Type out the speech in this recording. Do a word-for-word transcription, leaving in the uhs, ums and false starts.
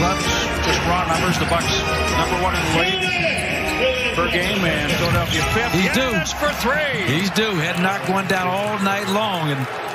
Bucks, just raw numbers. The Bucks number one in the league per game, and Philadelphia fifth. He's due. Giannis for three. He's due. Had knocked one down all night long, and